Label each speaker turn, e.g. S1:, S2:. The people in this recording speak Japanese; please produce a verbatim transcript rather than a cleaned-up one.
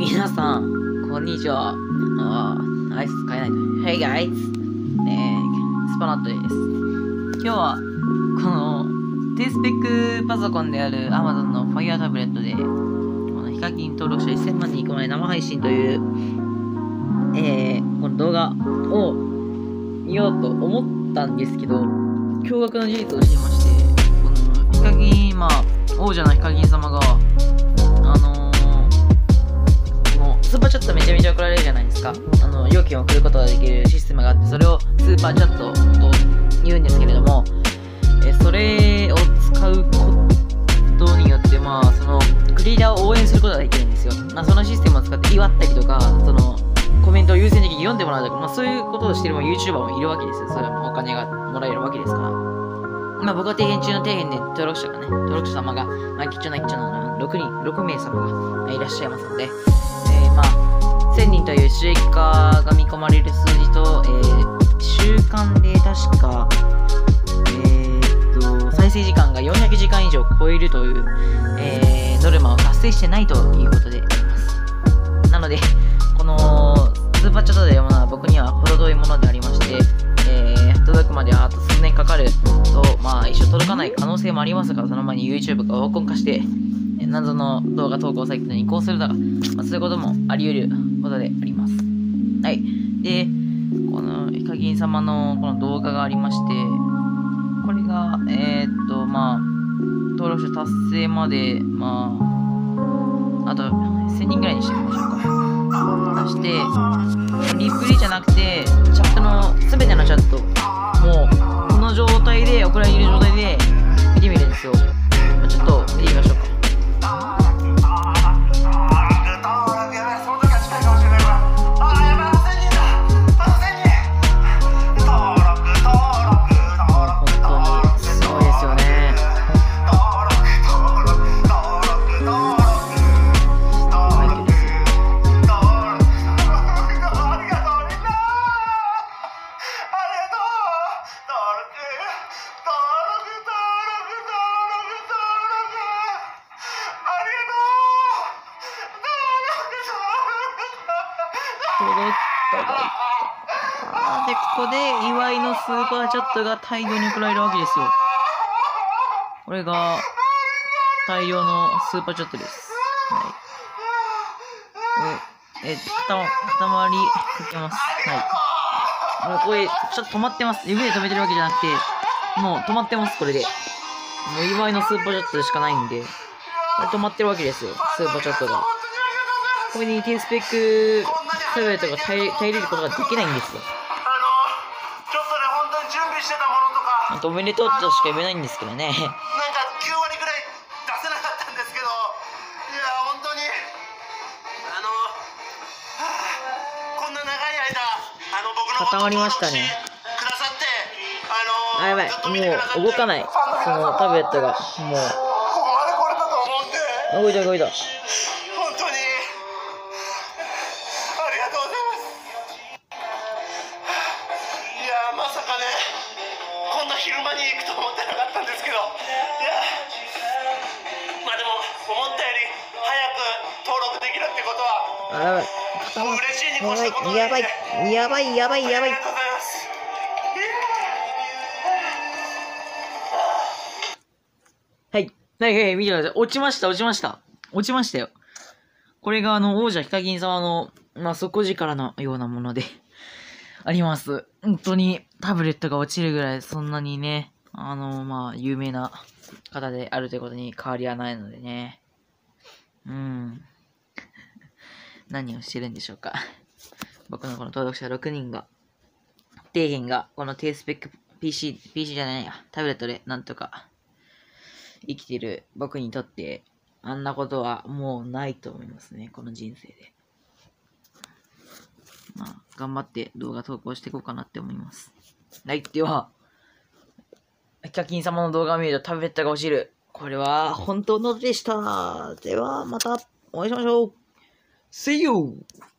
S1: 皆さん、こんにちは。ああ、アイス使えないと。Hey guys! ねえ、スパナットです。今日は、この、低スペックパソコンである Amazon の Fire タブレットで、このヒカキン登録者せんまんに行く前生配信という、えー、この動画を見ようと思ったんですけど、驚愕の事実を知りまして、このヒカキン、まあ、王者のヒカキン様が、あのー、もうスーパーチャットめちゃめちゃ送られるじゃないですか。あの、料金を送ることができるシステムがあって、それをスーパーチャットと言うんですけれども、えそれを使うことによって、まあ、その、クリエイターを応援することができるんですよ。まあ、そのシステムを使って祝ったりとか、その、コメントを優先的に読んでもらうとか、まあ、そういうことをしている YouTuber もいるわけですよ。それはお金がもらえるわけですから。まあ、僕は底辺中の底辺で登録者がね、登録者様が、まあ、貴重な貴重なろくにん、ろくめい様がいらっしゃいますので、えー、まあ、せんにんという収益化が見込まれる数字と、えー、週間で確か、えー、っと、再生時間がよんひゃくじかん以上超えるという、えー、ノルマを達成してないということであります。なので、この、スーパーチャットで読むのは僕には程遠いものでありまして、えー、届くまではあと数年かかると、まあ、一生届かない可能性もありますが、その前に YouTube がオワコン化して、えー、謎の動画投稿サイトに移行するとか、まあ、そういうこともあり得ることであります。はい。で、このヒカキン様のこの動画がありまして、これが、えー、っと、まあ、登録者達成まで、まあ、あとせんにんぐらいにしてみましょうか。出して、リプレイじゃなくて、チャットの、すべてのチャット、もう、この状態で、送られる状態で、見てみるんですよ。ちょっと、見てみましょうか。で、ここで祝いのスーパーチャットが大量に送られるわけですよ。これが大量のスーパーチャットです。はい。え、固ま、固まりかけます。はい。もうこれ、ちょっと止まってます。指で止めてるわけじゃなくて、もう止まってます、これで。もう祝いのスーパーチャットでしかないんで、これ止まってるわけですよ、スーパーチャットが。これに低スペックタブレットが耐えれることができないんですよ。あとおめでとうとしか言えないんですけどね。なんか
S2: きゅうわりぐらい出せなかったんですけど、いや本当にあの、はあ、こんな長い間あの僕の
S1: 固まりましたね。
S2: くださってあの
S1: あ、やばい、もう動かない、そのタブレットが。もう
S2: ここまで来れたと思うんで、
S1: 動いた動いた。
S2: 本当にありがとうございます。いやまさかね、こんな昼間に行くと思ってなかったんですけど、いやまあでも思ったより早く登録できるってことは、
S1: あ、やばい、
S2: 固まっ嬉しいに越したことないんで、
S1: やばいやばいやばいやばい。
S2: ありがとうございます。
S1: はいはいはい、見てください。落ちました落ちました落ちましたよ。これがあの王者ヒカキン様の、まあ、底力のようなものであります。本当にタブレットが落ちるぐらい、そんなにね、あの、まあ、有名な方であるということに変わりはないのでね。うん。何をしてるんでしょうか。僕のこの登録者ろくにんが、底辺がこの低スペック ピーシー、ピーシー じゃないや、タブレットでなんとか生きてる僕にとって、あんなことはもうないと思いますね、この人生で。まあ、頑張って動画投稿していこうかなって思います。はい、では、ヒカキン様の動画を見るとタブレットが落ちる。これは本当のでした。では、またお会いしましょう。See you!